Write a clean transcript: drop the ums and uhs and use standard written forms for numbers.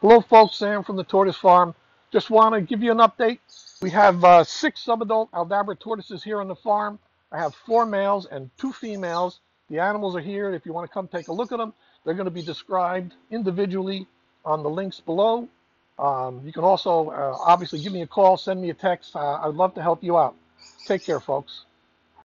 Hello folks, Sam from the Tortoise Farm. Just want to give you an update. We have 6 sub-adult Aldabra tortoises here on the farm. I have 4 males and 2 females. The animals are here. If you want to come take a look at them, they're going to be described individually on the links below. You can also obviously give me a call, send me a text. I'd love to help you out. Take care, folks.